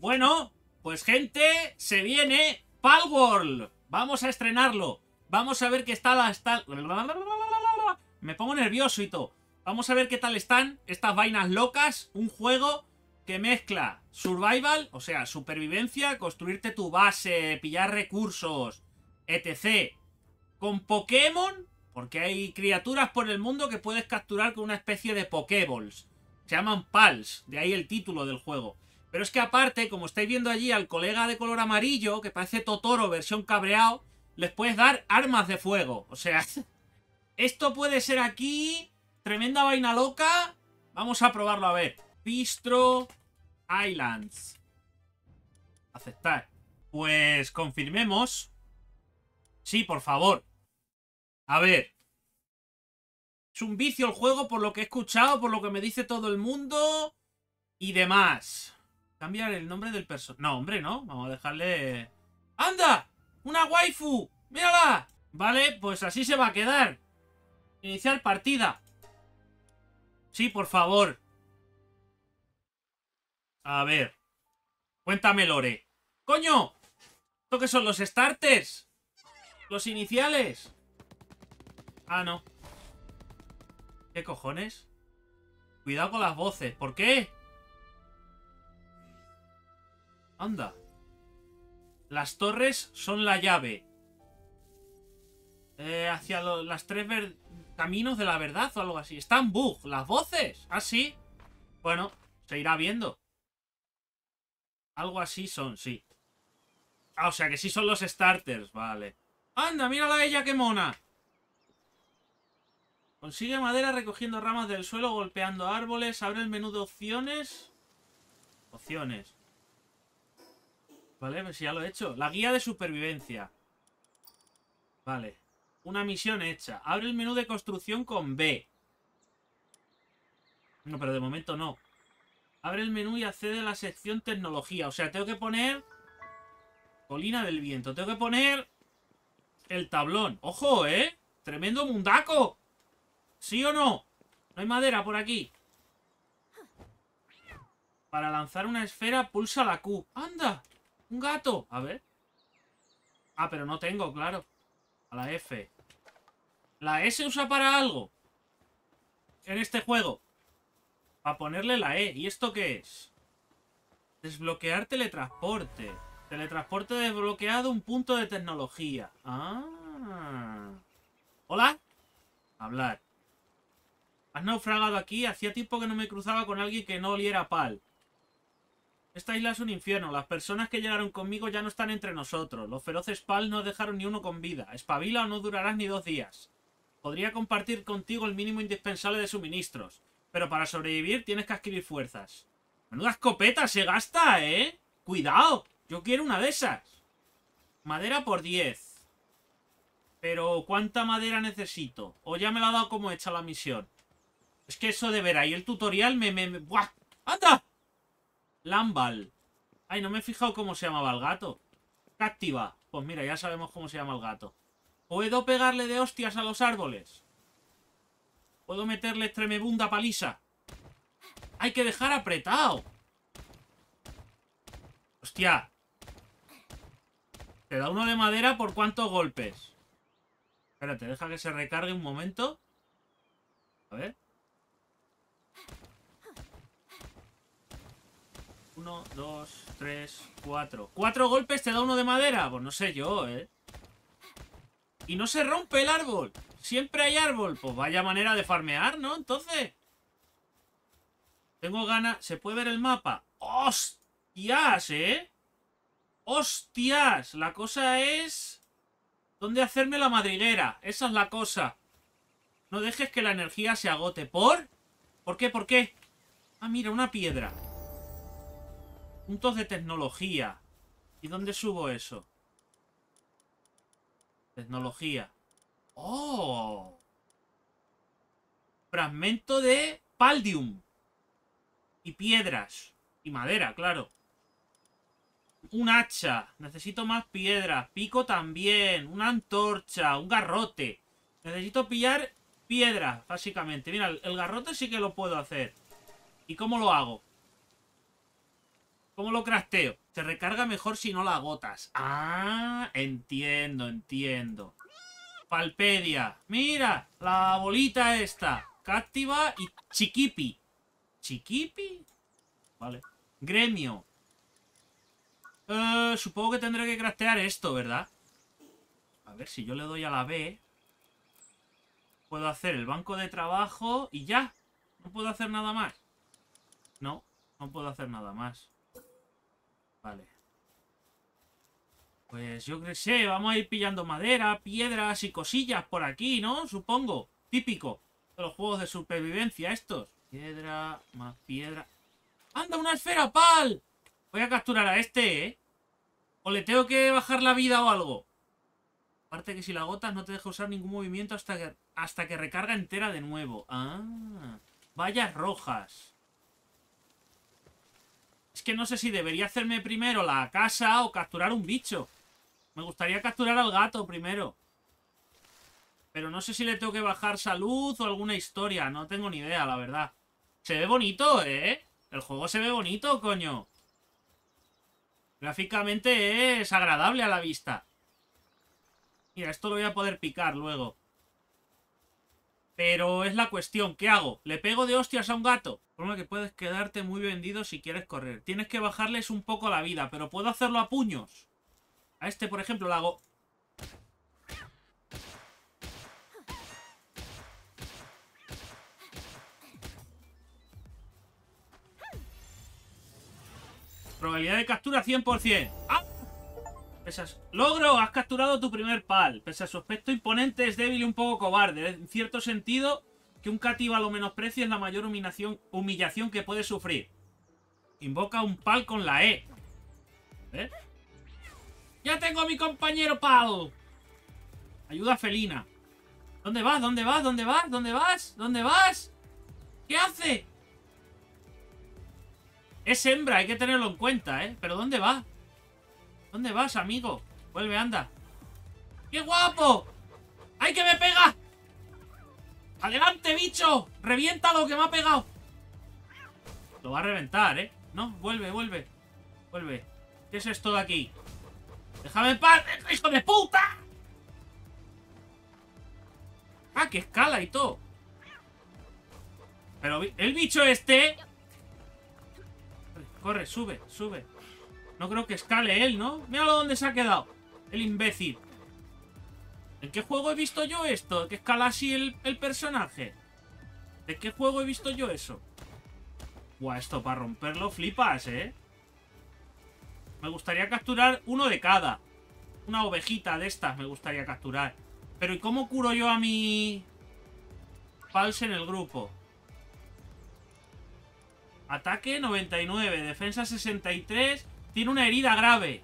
Bueno, pues gente, se viene Palworld. Vamos a estrenarlo. Vamos a ver qué tal está. Me pongo nervioso y todo. Vamos a ver qué tal están estas vainas locas. Un juego que mezcla survival, o sea, supervivencia, construirte tu base, pillar recursos, etc. Con Pokémon, porque hay criaturas por el mundo que puedes capturar con una especie de Pokéballs. Se llaman Pals, de ahí el título del juego. Pero es que aparte, como estáis viendo allí al colega de color amarillo, que parece Totoro versión cabreado, les puedes dar armas de fuego. O sea, esto puede ser aquí tremenda vaina loca. Vamos a probarlo a ver. Bistro Islands. Aceptar. Pues confirmemos. Sí, por favor. A ver. Es un vicio el juego por lo que he escuchado, por lo que me dice todo el mundo y demás. Cambiar el nombre del personaje. No, hombre, no. Vamos a dejarle... ¡Anda! ¡Una waifu! ¡Mírala! Vale, pues así se va a quedar. Iniciar partida. Sí, por favor. A ver. Cuéntame, Lore. ¡Coño! ¿Esto qué son los starters? ¿Los iniciales? Ah, no. ¿Qué cojones? Cuidado con las voces. ¿Por qué? Anda. Las torres son la llave. Hacia las tres caminos de la verdad o algo así. Están bug. ¿Las voces? ¿Ah, sí? Bueno, se irá viendo. Algo así son, sí. Ah, o sea que sí son los starters. Vale. Anda, mírala a ella, qué mona. Consigue madera recogiendo ramas del suelo, golpeando árboles. Abre el menú de opciones. Opciones. Vale, pues ya lo he hecho. La guía de supervivencia. Vale. Una misión hecha. Abre el menú de construcción con B. No, pero de momento no. Abre el menú y accede a la sección tecnología. O sea, tengo que poner... Colina del viento. Tengo que poner... El tablón. ¡Ojo, eh! ¡Tremendo mundaco! ¿Sí o no? No hay madera por aquí. Para lanzar una esfera, pulsa la Q. ¡Anda! ¡Un gato! A ver. Ah, pero no tengo, claro. A la F. ¿La E se usa para algo? En este juego. Para ponerle la E. ¿Y esto qué es? Desbloquear teletransporte. Teletransporte desbloqueado, un punto de tecnología. Ah. ¿Hola? Hablar. Has naufragado aquí. Hacía tiempo que no me cruzaba con alguien que no oliera pal. Esta isla es un infierno. Las personas que llegaron conmigo ya no están entre nosotros. Los feroces pal no dejaron ni uno con vida. Espabila o no durarás ni 2 días. Podría compartir contigo el mínimo indispensable de suministros. Pero para sobrevivir tienes que adquirir fuerzas. Menuda escopeta se gasta, ¿eh? ¡Cuidado! Yo quiero una de esas. Madera por 10. Pero ¿cuánta madera necesito? ¿O ya me la ha dado como hecha la misión? Es que eso de ver ahí el tutorial ¡Buah! ¡Anda! Lambal. Ay, no me he fijado cómo se llamaba el gato. Cáctiva. Pues mira, ya sabemos cómo se llama el gato. ¿Puedo pegarle de hostias a los árboles? ¿Puedo meterle tremebunda paliza? Hay que dejar apretado. Hostia. Te da uno de madera por cuántos golpes. Espérate, deja que se recargue un momento. A ver. 1, 2, 3, 4. 4 golpes te da uno de madera. Pues no sé yo, ¿eh? Y no se rompe el árbol. Siempre hay árbol. Pues vaya manera de farmear, ¿no? Entonces. Tengo ganas. ¿Se puede ver el mapa? ¡Hostias, eh! ¡Hostias! La cosa es... ¿Dónde hacerme la madriguera? Esa es la cosa. No dejes que la energía se agote. ¿Por? ¿Por qué? ¿Por qué? Ah, mira, una piedra. Puntos de tecnología. ¿Y dónde subo eso? Tecnología. ¡Oh! Fragmento de Paldium. Y piedras. Y madera, claro. Un hacha. Necesito más piedras. Pico también. Una antorcha. Un garrote. Necesito pillar piedras, básicamente. Mira, el garrote sí que lo puedo hacer. ¿Y cómo lo hago? ¿Cómo lo crafteo? Se recarga mejor si no la agotas. Ah, entiendo, entiendo. Palpedia. Mira, la bolita esta. Cáctiva y Chiquipi. ¿Chiquipi? Vale. Gremio. Supongo que tendré que craftear esto, ¿verdad? A ver, si yo le doy a la B, puedo hacer el banco de trabajo y ya. No puedo hacer nada más. No, no puedo hacer nada más. Vale. Pues yo qué sé, vamos a ir pillando madera, piedras y cosillas por aquí, ¿no? Supongo. Típico de los juegos de supervivencia estos. Piedra, más piedra. ¡Anda, una esfera, pal! Voy a capturar a este, ¿eh? O le tengo que bajar la vida o algo. Aparte que si la agotas no te deja usar ningún movimiento hasta que recarga entera de nuevo. Ah, vallas rojas. Es que no sé si debería hacerme primero la casa o capturar un bicho. Me gustaría capturar al gato primero. Pero no sé si le tengo que bajar salud o alguna historia. No tengo ni idea, la verdad. Se ve bonito, ¿eh? El juego se ve bonito, coño. Gráficamente es agradable a la vista. Mira, esto lo voy a poder picar luego. Pero es la cuestión, ¿qué hago? ¿Le pego de hostias a un gato? Forma que puedes quedarte muy vendido si quieres correr. Tienes que bajarles un poco la vida, pero puedo hacerlo a puños. A este, por ejemplo, lo hago... Probabilidad de captura 100%. ¡Ah! Logro, has capturado tu primer pal. Pese a su aspecto imponente, es débil y un poco cobarde. En cierto sentido, que un cativa lo menosprecie es la mayor humillación que puede sufrir. Invoca un pal con la E. ¿Eh? ¡Ya tengo a mi compañero pal! Ayuda felina. ¿Dónde vas? ¿Dónde vas? ¿Dónde vas? ¿Dónde vas? ¿Dónde vas? ¿Qué hace? Es hembra, hay que tenerlo en cuenta, ¿eh? ¿Pero dónde va? ¿Dónde vas, amigo? Vuelve, anda. ¡Qué guapo! ¡Ay, que me pega! ¡Adelante, bicho! ¡Reviéntalo, que me ha pegado! Lo va a reventar, ¿eh? No, vuelve, vuelve. Vuelve. ¿Qué es esto de aquí? ¡Déjame en paz, hijo de puta! Ah, que escala y todo. Pero el bicho este... Corre, sube, sube. No creo que escale él, ¿no? Míralo dónde se ha quedado. El imbécil. ¿En qué juego he visto yo esto? ¿Que escala así el personaje? ¿De qué juego he visto yo eso? Buah, esto para romperlo flipas, ¿eh? Me gustaría capturar uno de cada. Una ovejita de estas me gustaría capturar. Pero ¿y cómo curo yo a mi... Pals en el grupo? Ataque 99, defensa 63. Tiene una herida grave.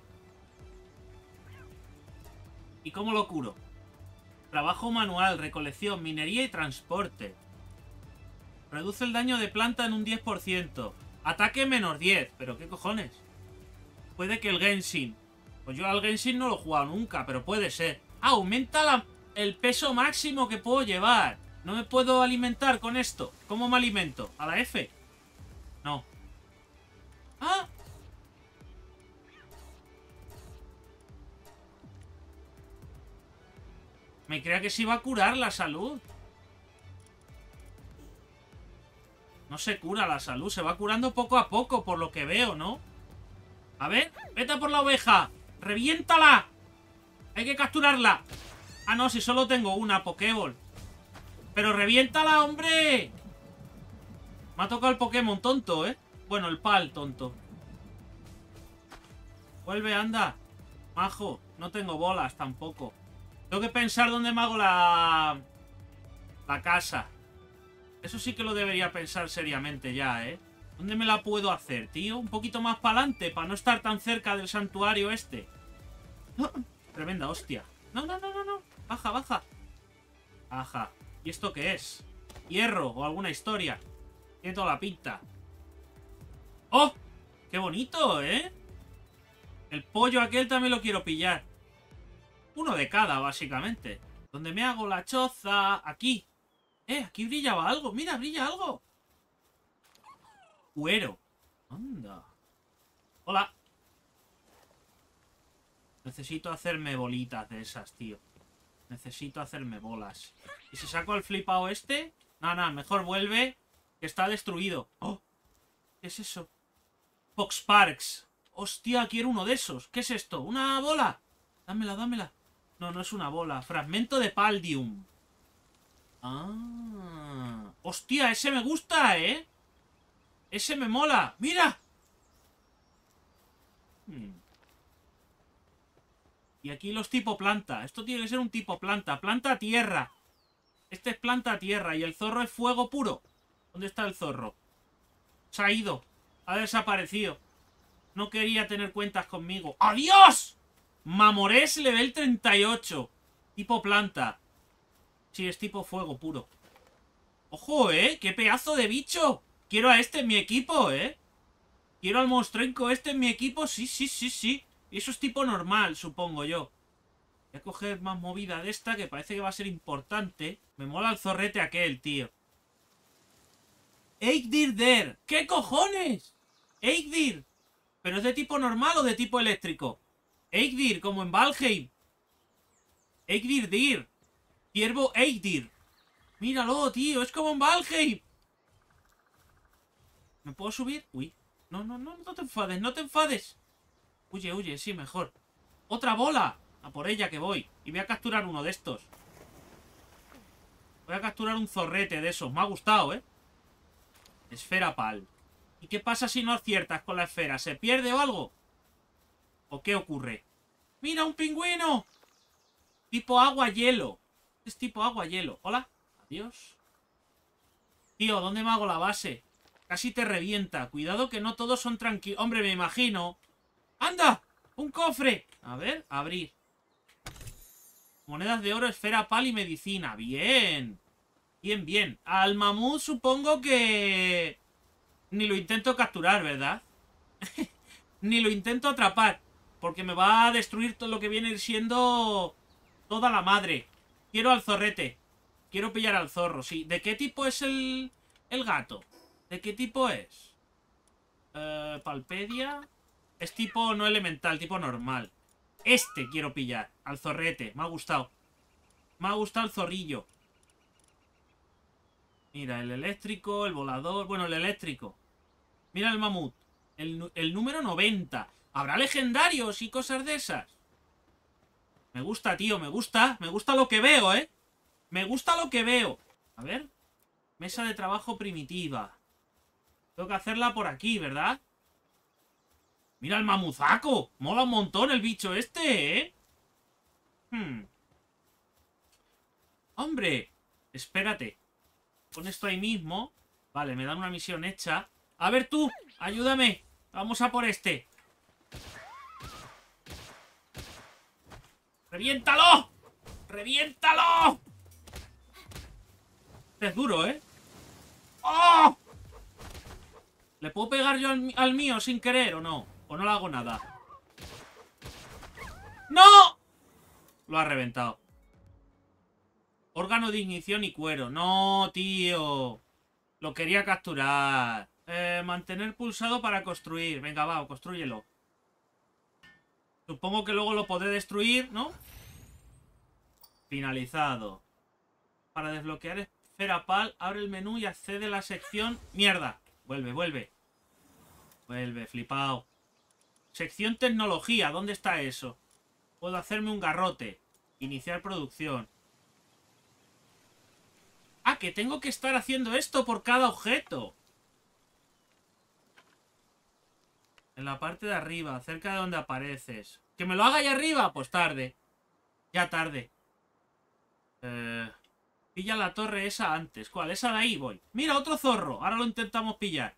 ¿Y cómo lo curo? Trabajo manual, recolección, minería y transporte. Reduce el daño de planta en un 10%. Ataque menos 10. ¿Pero qué cojones? Puede que el Genshin. Pues yo al Genshin no lo he jugado nunca, pero puede ser. Ah, aumenta el peso máximo que puedo llevar. No me puedo alimentar con esto. ¿Cómo me alimento? ¿A la F? No. ¡Ah! Me creía que se iba a curar la salud. No se cura la salud. Se va curando poco a poco, por lo que veo, ¿no? A ver, vete a por la oveja. ¡Reviéntala! Hay que capturarla. Ah, no, si solo tengo una Pokéball. ¡Pero reviéntala, hombre! Me ha tocado el Pokémon tonto, ¿eh? Bueno, el pal tonto. Vuelve, anda. Majo, no tengo bolas tampoco. Tengo que pensar dónde me hago la casa. Eso sí que lo debería pensar seriamente ya, ¿eh? ¿Dónde me la puedo hacer, tío? Un poquito más para adelante, para no estar tan cerca del santuario este. Tremenda hostia. No, no, no, no, no. Baja, baja. Baja. ¿Y esto qué es? Hierro o alguna historia. Tiene toda la pinta. ¡Oh! ¡Qué bonito, eh! El pollo aquel también lo quiero pillar. Uno de cada, básicamente. ¿Dónde me hago la choza? Aquí. Aquí brillaba algo. Mira, brilla algo. Cuero. Anda. Hola. Necesito hacerme bolitas de esas, tío. Necesito hacerme bolas. ¿Y si saco al flipado este? Nada, mejor vuelve, que está destruido. ¡Oh! ¿Qué es eso? Poxparks. Hostia, quiero uno de esos. ¿Qué es esto? ¿Una bola? Dámela, dámela. No, no es una bola. Fragmento de Paldium. Ah. Hostia, ese me gusta, ¿eh? Ese me mola. ¡Mira! Y aquí los tipo planta. Esto tiene que ser un tipo planta. Planta tierra. Este es planta tierra. Y el zorro es fuego puro. ¿Dónde está el zorro? Se ha ido. Ha desaparecido. No quería tener cuentas conmigo. ¡Adiós! Mamorés level 38. Tipo planta. Sí, es tipo fuego puro. ¡Ojo, qué pedazo de bicho! Quiero a este en mi equipo, Quiero al monstruenco este en mi equipo. Sí, sí, sí, sí. Y eso es tipo normal, supongo yo. Voy a coger más movida de esta, que parece que va a ser importante. Me mola el zorrete aquel, tío. Eidir Der. ¿Qué cojones? Eidir. ¿Pero es de tipo normal o de tipo eléctrico? Eidir, como en Valheim. Eidir Dir. Ciervo Eidir. Míralo, tío. Es como en Valheim. ¿Me puedo subir? Uy. No, no, no, no te enfades, no te enfades. Huye, huye, sí, mejor. ¡Otra bola! A por ella que voy. Y voy a capturar uno de estos. Voy a capturar un zorrete de esos. Me ha gustado, Esfera pal. ¿Y qué pasa si no aciertas con la esfera? ¿Se pierde o algo? ¿O qué ocurre? ¡Mira, un pingüino! Tipo agua-hielo. Es tipo agua-hielo. Hola. Adiós. Tío, ¿dónde me hago la base? Casi te revienta. Cuidado que no todos son tranquilos. Hombre, me imagino. ¡Anda! ¡Un cofre! A ver, abrir. Monedas de oro, esfera pal y medicina. Bien. Bien, bien. Al mamut supongo que... Ni lo intento capturar, ¿verdad? Ni lo intento atrapar. Porque me va a destruir todo lo que viene siendo... Toda la madre. Quiero al zorrete. Quiero pillar al zorro, sí. ¿De qué tipo es el gato? ¿De qué tipo es? Palpedia. Es tipo no elemental, tipo normal. Este quiero pillar. Al zorrete. Me ha gustado. Me ha gustado el zorrillo. Mira, el eléctrico, el volador... Bueno, el eléctrico. Mira el mamut. El número 90. ¿Habrá legendarios y cosas de esas? Me gusta, tío, me gusta. Me gusta lo que veo, Me gusta lo que veo. A ver. Mesa de trabajo primitiva. Tengo que hacerla por aquí, ¿verdad? Mira el mamuzaco. Mola un montón el bicho este, Hombre. Espérate. Con esto ahí mismo. Vale, me dan una misión hecha. A ver tú, ayúdame. Vamos a por este. ¡Reviéntalo! ¡Reviéntalo! Este es duro, ¡Oh! ¿Le puedo pegar yo al mío sin querer o no? ¿O no le hago nada? ¡No! Lo ha reventado. Órgano de ignición y cuero. No, tío. Lo quería capturar. Mantener pulsado para construir. Venga, va, constrúyelo. Supongo que luego lo podré destruir, ¿no? Finalizado. Para desbloquear esfera pal, abre el menú y accede a la sección... ¡Mierda! Vuelve, vuelve. Vuelve, flipao. Sección tecnología. ¿Dónde está eso? Puedo hacerme un garrote. Iniciar producción. Ah, que tengo que estar haciendo esto por cada objeto. En la parte de arriba, cerca de donde apareces. ¿Que me lo haga ahí arriba? Pues tarde. Ya tarde. Pilla la torre esa antes. ¿Cuál? Esa de ahí voy. Mira, otro zorro. Ahora lo intentamos pillar.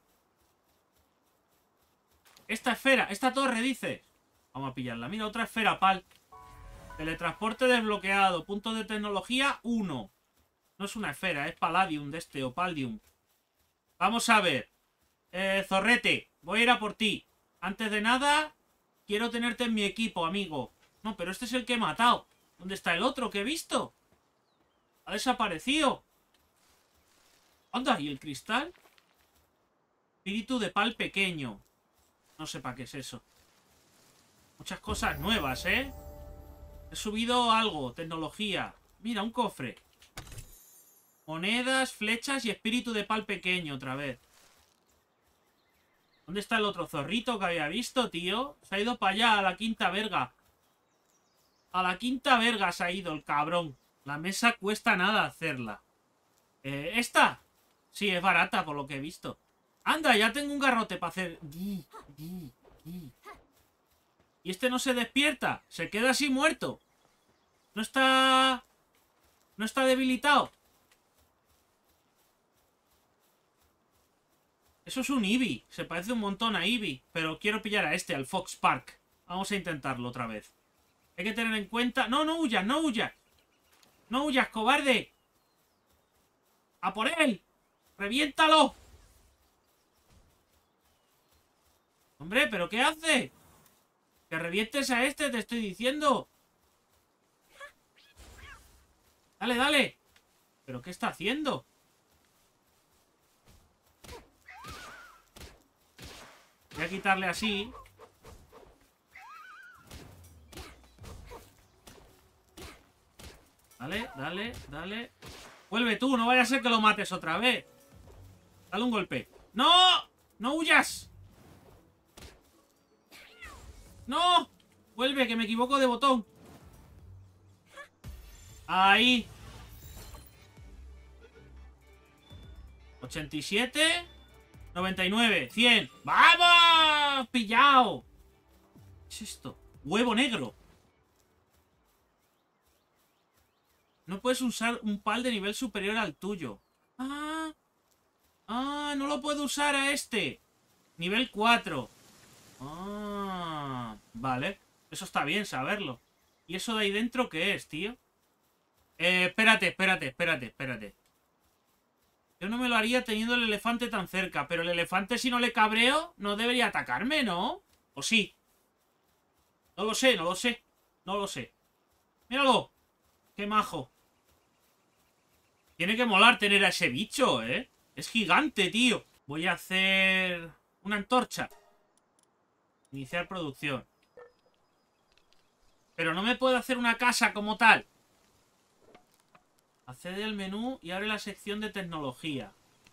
Esta esfera, esta torre, dice. Vamos a pillarla. Mira, otra esfera, pal. Teletransporte desbloqueado. Puntos de tecnología, 1. No es una esfera, es Palladium de este, o Paldium. Vamos a ver. Zorrete, voy a ir a por ti. Antes de nada, quiero tenerte en mi equipo, amigo. No, pero este es el que he matado. ¿Dónde está el otro que he visto? Ha desaparecido. Anda, ¿y el cristal? Espíritu de pal pequeño. No sé para qué es eso. Muchas cosas nuevas, ¿eh? He subido algo, tecnología. Mira, un cofre. Monedas, flechas y espíritu de pal pequeño otra vez. ¿Dónde está el otro zorrito que había visto, tío? Se ha ido para allá, a la quinta verga. A la quinta verga se ha ido el cabrón. La mesa cuesta nada hacerla. ¿Esta? Sí, es barata por lo que he visto. Anda, ya tengo un garrote para hacer... Y este no se despierta. Se queda así muerto. No está... No está debilitado. Eso es un Eevee. Se parece un montón a Eevee. Pero quiero pillar a este, al Fox Park. Vamos a intentarlo otra vez. Hay que tener en cuenta... No, no huyas, no huyas. No huyas, cobarde. ¡A por él! ¡Reviéntalo! Hombre, ¿pero qué hace? Que revientes a este, te estoy diciendo. Dale, dale. ¿Pero qué está haciendo? Voy a quitarle así. Dale, dale, dale. Vuelve tú, no vaya a ser que lo mates otra vez. Dale un golpe. ¡No! ¡No huyas! ¡No! Vuelve, que me equivoco de botón. Ahí. 87. 99. 100. ¡Vamos! ¡Pillao! ¿Qué es esto? Huevo negro. No puedes usar un pal de nivel superior al tuyo. Ah. Ah, no lo puedo usar a este. Nivel 4. Ah. Vale. Eso está bien saberlo. ¿Y eso de ahí dentro qué es, tío? Espérate. Yo no me lo haría teniendo el elefante tan cerca. Pero el elefante, si no le cabreo, no debería atacarme, ¿no? ¿O sí? No lo sé, no lo sé. No lo sé. ¡Míralo! ¡Qué majo! Tiene que molar tener a ese bicho, ¿eh? Es gigante, tío. Voy a hacer una antorcha. Iniciar producción. Pero no me puedo hacer una casa como tal. Accede al menú y abre la sección de tecnología.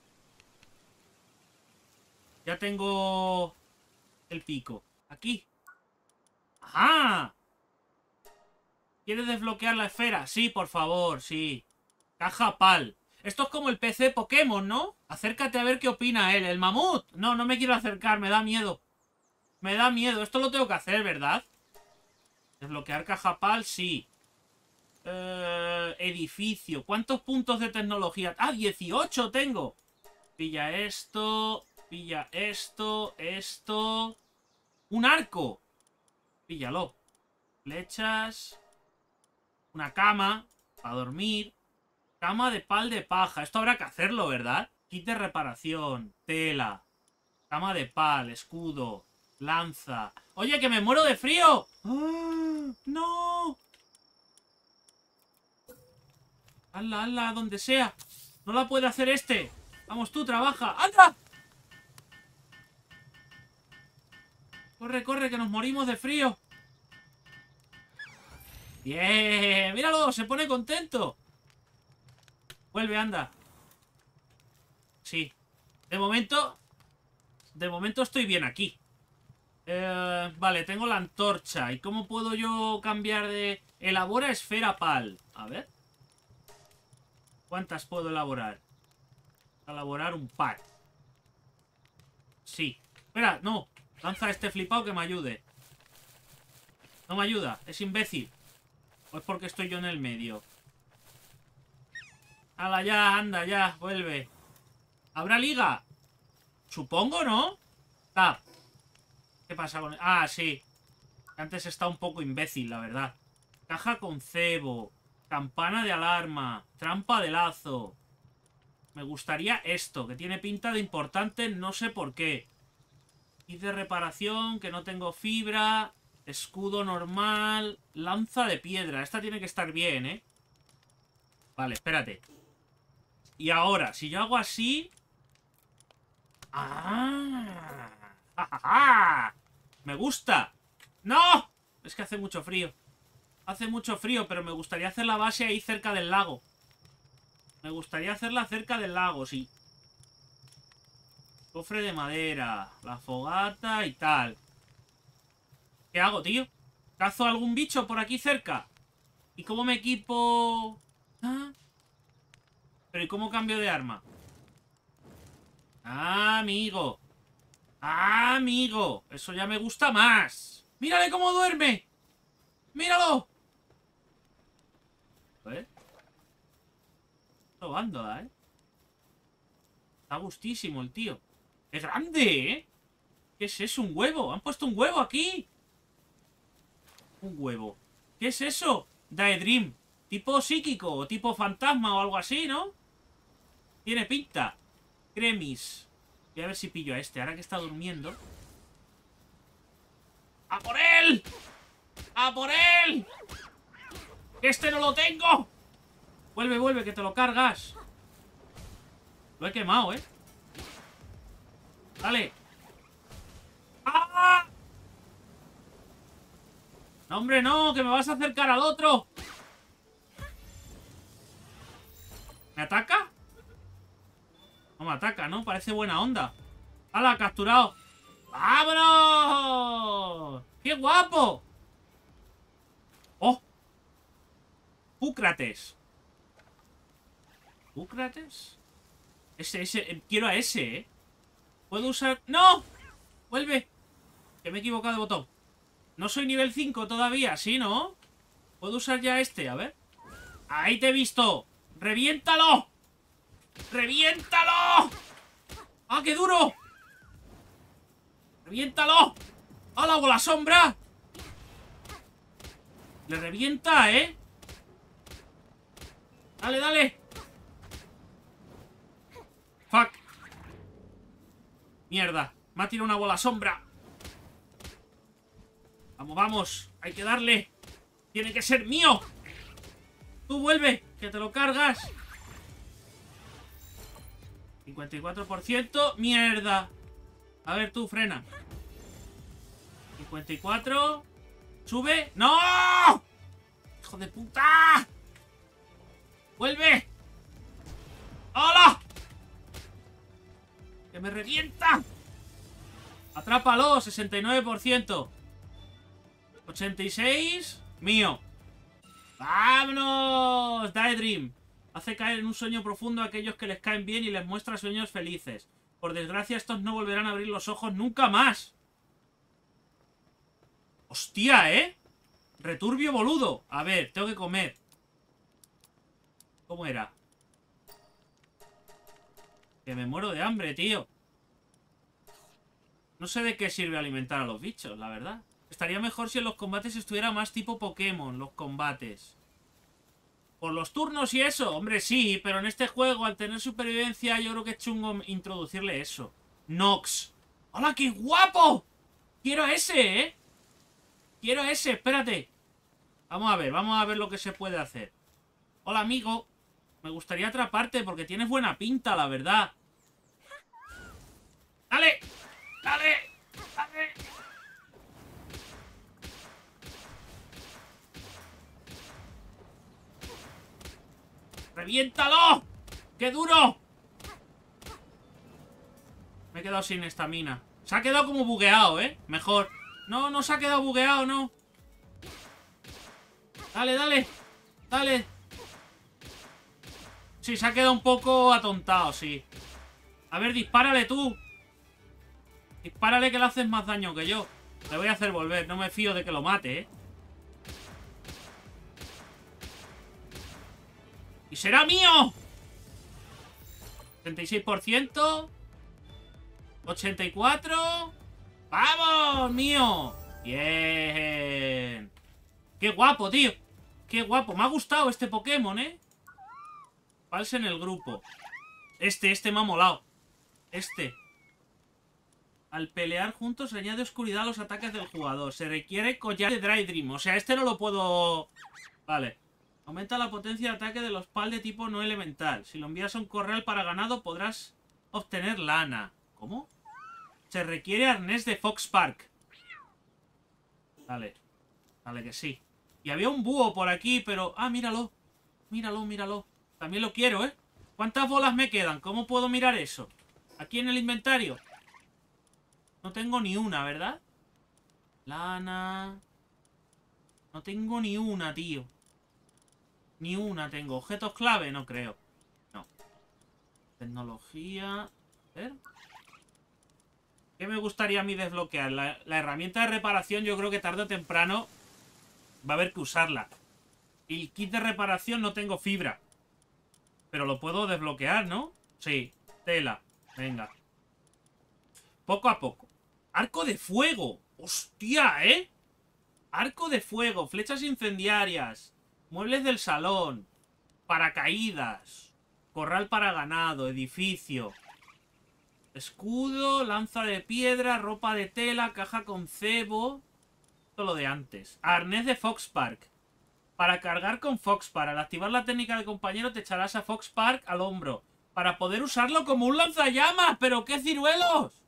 Ya tengo el pico. Aquí. ¡Ajá! ¿Quieres desbloquear la esfera? Sí, por favor, sí. Caja PAL. Esto es como el PC Pokémon, ¿no? Acércate a ver qué opina él. ¿El mamut? No, no me quiero acercar, me da miedo. Me da miedo. Esto lo tengo que hacer, ¿verdad? Desbloquear caja PAL, sí. Edificio. ¿Cuántos puntos de tecnología? ¡Ah, 18 tengo! Pilla esto. Pilla esto. Esto. ¡Un arco! Píllalo. Flechas. Una cama. Para dormir. Cama de pal de paja. Esto habrá que hacerlo, ¿verdad? Kit de reparación. Tela. Cama de pal. Escudo. Lanza. ¡Oye, que me muero de frío! ¡Ah! ¡No! ¡Hala, hala! Donde sea. No la puede hacer este. Vamos tú, trabaja. ¡Anda! Corre, corre, que nos morimos de frío. ¡Bien! ¡Míralo! Se pone contento. Vuelve, anda. Sí. De momento estoy bien aquí. Vale, tengo la antorcha. ¿Y cómo puedo yo cambiar de... Elabora esfera pal. A ver. ¿Cuántas puedo elaborar? Elaborar un par. Sí. Espera, no. Lanza a este flipado que me ayude. No me ayuda. Es imbécil. ¿O es porque estoy yo en el medio? ¡Hala, ya! ¡Anda, ya! ¡Vuelve! ¿Habrá liga? Supongo, ¿no? Tap. ¿Qué pasa con...? Ah, sí. Antes está un poco imbécil, la verdad. Caja con cebo. Campana de alarma. Trampa de lazo. Me gustaría esto, que tiene pinta de importante, no sé por qué. Kit de reparación, que no tengo fibra. Escudo normal. Lanza de piedra. Esta tiene que estar bien, ¿eh? Vale, espérate. Y ahora, si yo hago así... ¡Ah! ¡Ja, ja, ja! ¡Me gusta! ¡No! Es que hace mucho frío. Hace mucho frío, pero me gustaría hacer la base ahí cerca del lago. Me gustaría hacerla cerca del lago, sí. Cofre de madera, la fogata y tal. ¿Qué hago, tío? ¿Cazo algún bicho por aquí cerca? ¿Y cómo me equipo? ¿Ah? ¿Pero y cómo cambio de arma? ¡Ah, amigo! ¡Ah, amigo! Eso ya me gusta más. ¡Mírale cómo duerme! ¡Míralo! ¿Eh? Probando, ¿eh? Está gustísimo el tío. ¡Es grande, eh! ¿Qué es eso? ¿Un huevo? ¿Han puesto un huevo aquí? Un huevo. ¿Qué es eso? Daedream. Tipo psíquico o tipo fantasma o algo así, ¿no? Tiene pinta. Cremis. Voy a ver si pillo a este. Ahora que está durmiendo. ¡A por él! ¡A por él! ¡Que este no lo tengo! Vuelve, vuelve, que te lo cargas. Lo he quemado, ¿eh? Dale. ¡Ah! No, hombre, no, que me vas a acercar al otro. ¿Me ataca? No me ataca, ¿no? Parece buena onda. ¡Hala, capturado! ¡Vámonos! ¡Qué guapo! ¡Oh! Púcrates. ¿Púcrates? Ese, quiero a ese, ¿eh? ¿Puedo usar...? ¡No! ¡Vuelve! Que me he equivocado de botón. No soy nivel 5 todavía, ¿sí, no? ¿Puedo usar ya este? A ver. ¡Ahí te he visto! ¡Reviéntalo! ¡Reviéntalo! ¡Ah, qué duro! ¡Reviéntalo! ¡Hala, con la sombra! Le revienta, ¿eh? Dale, dale. Fuck. Mierda. Me ha tirado una bola sombra. Vamos, vamos. Hay que darle. Tiene que ser mío. Tú vuelve, que te lo cargas. 54%. Mierda. A ver, tú, frena. 54. Sube. ¡No! ¡Hijo de puta! ¡Vuelve! ¡Hola! ¡Que me revienta! ¡Atrápalo! 69%. 86. Mío. ¡Vámonos! Daedream. Hace caer en un sueño profundo a aquellos que les caen bien y les muestra sueños felices. Por desgracia, estos no volverán a abrir los ojos nunca más. ¡Hostia, eh! Returbio boludo. A ver, tengo que comer. ¿Cómo era? Que me muero de hambre, tío. No sé de qué sirve alimentar a los bichos, la verdad. Estaría mejor si en los combates estuviera más tipo Pokémon, los combates. Por los turnos y eso, hombre, sí, pero en este juego, al tener supervivencia, yo creo que es chungo introducirle eso. Nox. ¡Hola, qué guapo! Quiero a ese, ¿eh? Quiero a ese, espérate. Vamos a ver lo que se puede hacer. Hola, amigo. Me gustaría atraparte porque tienes buena pinta, la verdad. ¡Dale! ¡Dale! ¡Dale! ¡Reviéntalo! ¡Qué duro! Me he quedado sin estamina. Se ha quedado como bugueado, ¿eh? Mejor. No, no se ha quedado bugueado, no. Dale, dale. Dale. Sí, se ha quedado un poco atontado, sí. A ver, dispárale tú. Dispárale que le haces más daño que yo. Le voy a hacer volver. No me fío de que lo mate, ¿eh? ¡Y será mío! 76%. 84. ¡Vamos, mío! Bien. ¡Qué guapo, tío! ¡Qué guapo! Me ha gustado este Pokémon, ¿eh? False en el grupo. Este me ha molado. Este. Al pelear juntos se añade oscuridad a los ataques del jugador. Se requiere collar de Daedream. O sea, este no lo puedo... Vale. Aumenta la potencia de ataque de los PAL de tipo no elemental. Si lo envías a un corral para ganado podrás obtener lana. ¿Cómo? Se requiere arnés de Fox Park. Vale. Vale que sí. Y había un búho por aquí, pero... Ah, míralo. Míralo, míralo. También lo quiero, ¿eh? ¿Cuántas bolas me quedan? ¿Cómo puedo mirar eso? Aquí en el inventario. No tengo ni una, ¿verdad? Lana. No tengo ni una, tío. Ni una tengo. ¿Objetos clave? No creo. No. Tecnología. A ver. ¿Qué me gustaría a mí desbloquear? La herramienta de reparación yo creo que tarde o temprano va a haber que usarla. Y el kit de reparación no tengo fibra. Pero lo puedo desbloquear, ¿no? Sí. Tela. Venga. Poco a poco. Arco de fuego. ¡Hostia, eh! Arco de fuego. Flechas incendiarias. Muebles del salón. Paracaídas. Corral para ganado. Edificio. Escudo. Lanza de piedra. Ropa de tela. Caja con cebo. Todo lo de antes. Arnés de Fox Park. Para cargar con Fox Park. Al activar la técnica de compañero te echarás a Fox Park al hombro. Para poder usarlo como un lanzallamas. ¡Pero qué ciruelos!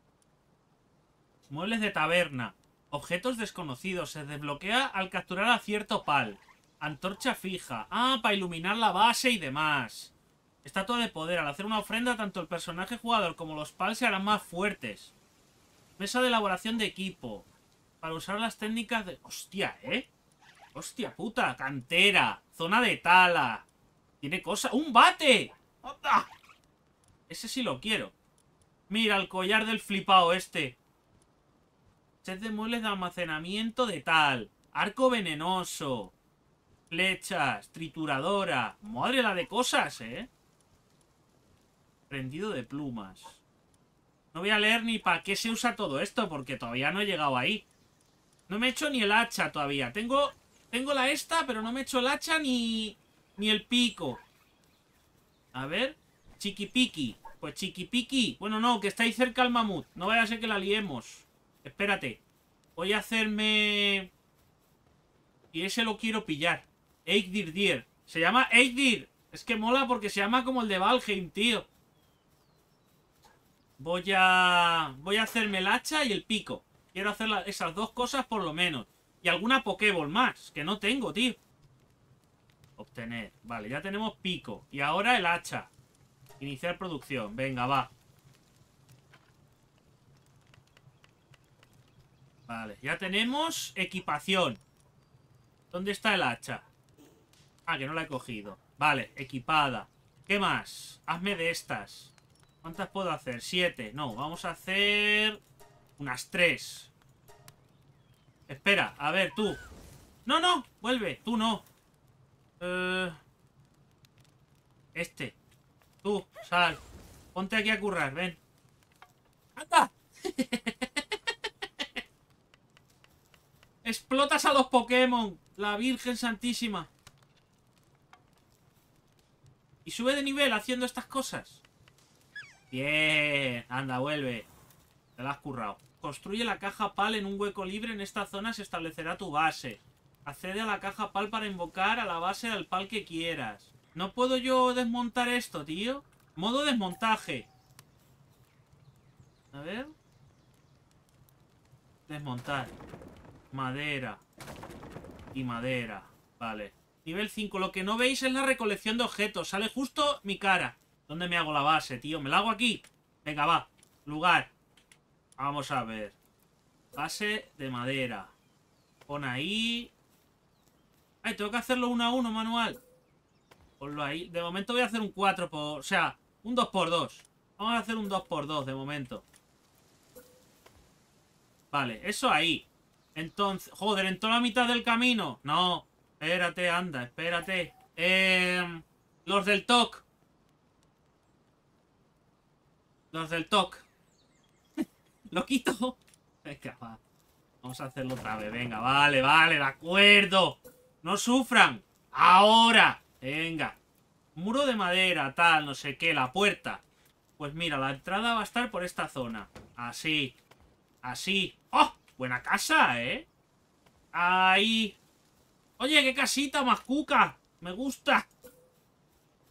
Muebles de taberna. Objetos desconocidos. Se desbloquea al capturar a cierto pal. Antorcha fija. Ah, para iluminar la base y demás. Estatua de poder. Al hacer una ofrenda, tanto el personaje jugador como los pals se harán más fuertes. Mesa de elaboración de equipo. Para usar las técnicas de... Hostia, ¿eh? Hostia puta. Cantera. Zona de tala. Tiene cosas. ¡Un bate! ¡Anda! Ese sí lo quiero. Mira, el collar del flipao este. Set de muebles de almacenamiento de tal. Arco venenoso. Flechas. Trituradora. Madre la de cosas, ¿eh? Prendido de plumas. No voy a leer ni para qué se usa todo esto, porque todavía no he llegado ahí. No me he hecho ni el hacha todavía. Tengo la esta, pero no me he hecho el hacha ni el pico. A ver. Chiquipiqui. Pues chiquipiqui. Bueno, no, que está ahí cerca el mamut. No vaya a ser que la liemos. Espérate. Voy a hacerme... Y ese lo quiero pillar. Eidir Dier. Se llama Eidir. Es que mola porque se llama como el de Valheim, tío. Voy a hacerme el hacha y el pico. Quiero hacer esas dos cosas por lo menos. Y alguna Pokéball más, que no tengo, tío. Obtener. Vale, ya tenemos pico. Y ahora el hacha. Iniciar producción. Venga, va. Vale, ya tenemos equipación. ¿Dónde está el hacha? Ah, que no la he cogido. Vale, equipada. ¿Qué más? Hazme de estas. ¿Cuántas puedo hacer? 7. No, vamos a hacer... unas 3. Espera, a ver, tú. No, no, vuelve, tú no. Este. Tú, sal. Ponte aquí a currar, ven. ¡Anda! Explotas a los Pokémon. La Virgen Santísima. Y sube de nivel haciendo estas cosas. Bien. Anda, vuelve. Te la has currado. Construye la caja PAL en un hueco libre. En esta zona se establecerá tu base. Accede a la caja PAL para invocar a la base del PAL que quieras. ¿No puedo yo desmontar esto, tío? Modo desmontaje. A ver. Desmontar. Madera. Y madera. Vale. Nivel 5. Lo que no veis es la recolección de objetos. Sale justo mi cara. ¿Dónde me hago la base, tío? ¿Me la hago aquí? Venga, va. Lugar. Vamos a ver. Base de madera. Pon ahí. Ay, tengo que hacerlo 1 a 1 manual. Ponlo ahí. De momento voy a hacer un 4 por... O sea, un 2 por 2. Vamos a hacer un 2 por 2 de momento. Vale, eso ahí. Entonces... Joder, en toda la mitad del camino. No. Espérate, anda, espérate. Los del TOC. Los del TOC. Lo quito. Venga, va. Vamos a hacerlo otra vez. Venga, vale, vale, de acuerdo. No sufran. Ahora. Venga. Muro de madera, tal, no sé qué. La puerta. Pues mira, la entrada va a estar por esta zona. Así. Así. ¡Oh! Buena casa, ¿eh? Ahí. Oye, qué casita más cuca. Me gusta.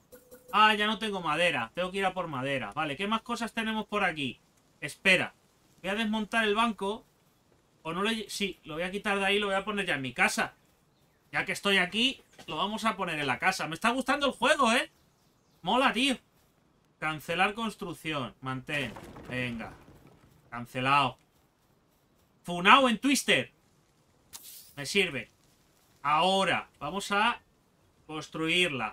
Ah, ya no tengo madera. Tengo que ir a por madera. Vale, ¿qué más cosas tenemos por aquí? Espera. Voy a desmontar el banco. O no le... Sí, lo voy a quitar de ahí y lo voy a poner ya en mi casa. Ya que estoy aquí, lo vamos a poner en la casa. Me está gustando el juego, ¿eh? Mola, tío. Cancelar construcción. Mantén. Venga. Cancelado. Funao en Twister. Me sirve. Ahora, vamos a construirla.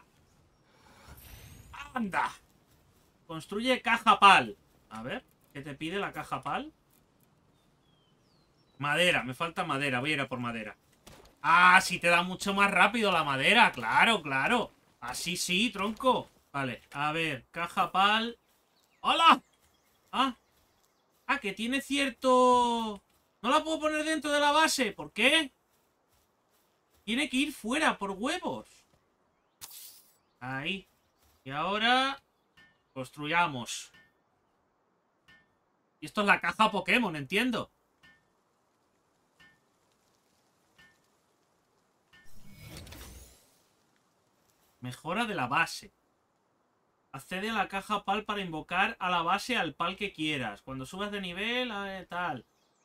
¡Anda! Construye caja pal. A ver, ¿qué te pide la caja pal? Madera, me falta madera. Voy a ir a por madera. Ah, sí te da mucho más rápido la madera. Claro, claro. Así sí, tronco. Vale, a ver, caja pal. ¡Hola! Ah, que tiene cierto... No la puedo poner dentro de la base. ¿Por qué? Tiene que ir fuera por huevos. Ahí. Y ahora... construyamos. Y esto es la caja Pokémon, entiendo. Mejora de la base. Accede a la caja PAL para invocar a la base al PAL que quieras. Cuando subas de nivel, tal.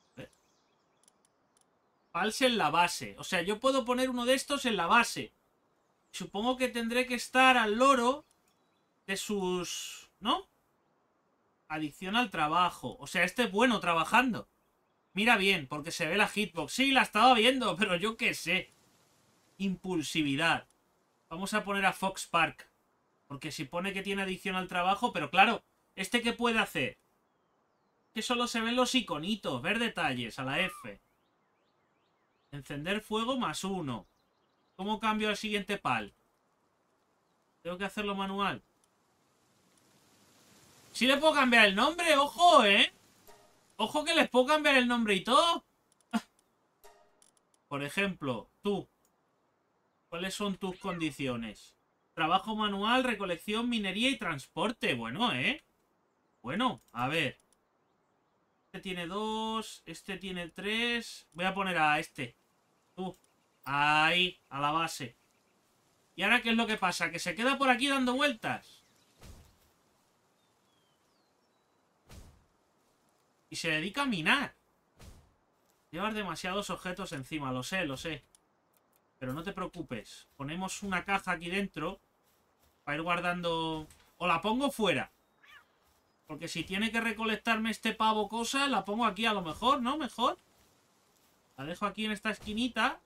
PALs en la base. O sea, yo puedo poner uno de estos en la base. Supongo que tendré que estar al loro de sus... ¿no? Adición al trabajo. O sea, este es bueno trabajando. Mira bien, porque se ve la hitbox. Sí, la estaba viendo, pero yo qué sé. Impulsividad. Vamos a poner a Fox Park. Porque si pone que tiene adicción al trabajo, pero claro, ¿este qué puede hacer? Que solo se ven los iconitos, ver detalles, a la F. Encender fuego +1. ¿Cómo cambio al siguiente pal? Tengo que hacerlo manual. ¿Sí le puedo cambiar el nombre? ¡Ojo, eh! ¡Ojo que les puedo cambiar el nombre y todo! Por ejemplo, tú. ¿Cuáles son tus condiciones? Trabajo manual, recolección, minería y transporte. Bueno, ¿eh? Bueno, a ver. Este tiene 2, este tiene 3. Voy a poner a este. Tú. Ahí, a la base. ¿Y ahora qué es lo que pasa? Que se queda por aquí dando vueltas. Y se dedica a minar. Llevas demasiados objetos encima, lo sé, lo sé. Pero no te preocupes. Ponemos una caja aquí dentro para ir guardando... O la pongo fuera. Porque si tiene que recolectarme este pavo cosa, la pongo aquí a lo mejor, ¿no? Mejor. La dejo aquí en esta esquinita.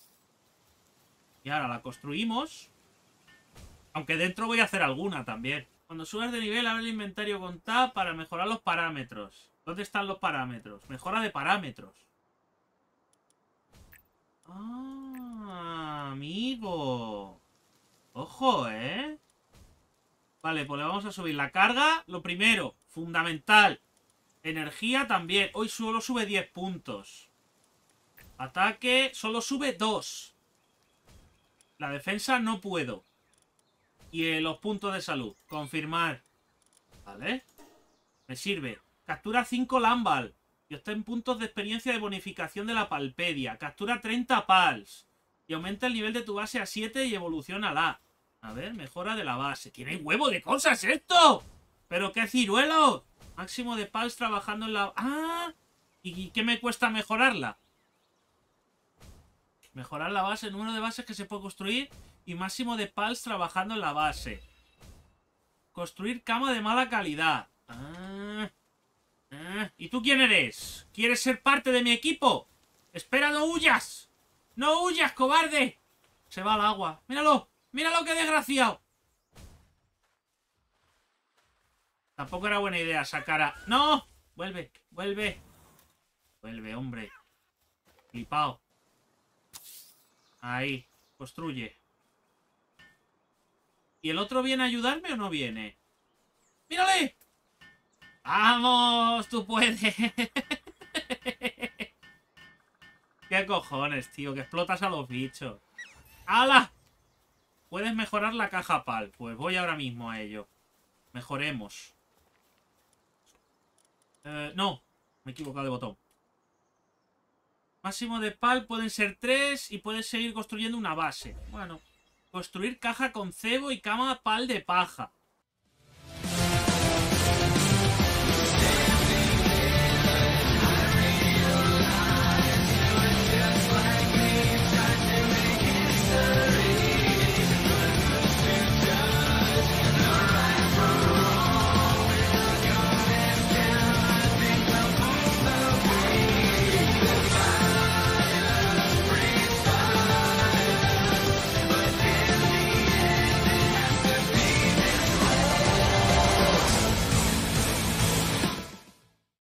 Y ahora la construimos. Aunque dentro voy a hacer alguna también. Cuando subas de nivel, abre el inventario con Tab para mejorar los parámetros. ¿Dónde están los parámetros? Mejora de parámetros. Ah, amigo. Ojo, ¿eh? Vale, pues le vamos a subir la carga. Lo primero, fundamental. Energía también. Hoy solo sube 10 puntos. Ataque solo sube 2. La defensa no puedo. Y los puntos de salud. Confirmar. Vale. Me sirve. Captura 5 Lambal. Y obtén puntos de experiencia de bonificación de la Palpedia. Captura 30 Pals. Y aumenta el nivel de tu base a 7 y evoluciona la. A ver, mejora de la base. ¡Tiene huevo de cosas esto! ¡Pero qué ciruelo! Máximo de Pals trabajando en la... ¡Ah! ¿Y qué me cuesta mejorarla? Mejorar la base, el número de bases que se puede construir y máximo de pals trabajando en la base. Construir cama de mala calidad. ¿Y tú quién eres? ¿Quieres ser parte de mi equipo? ¡Espera, no huyas! ¡No huyas, cobarde! Se va al agua. ¡Míralo! ¡Míralo, qué desgraciado! Tampoco era buena idea sacar a... ¡No! Vuelve, vuelve. Vuelve, hombre. Flipao. Ahí, construye. ¿Y el otro viene a ayudarme o no viene? ¡Mírale! ¡Vamos! ¡Tú puedes! ¿Qué cojones, tío? Que explotas a los bichos. ¡Hala! Puedes mejorar la caja PAL. Pues voy ahora mismo a ello. Mejoremos. No. Me he equivocado de botón. Máximo de PAL pueden ser 3 y puedes seguir construyendo una base. Bueno. Construir caja con cebo y cama PAL de paja.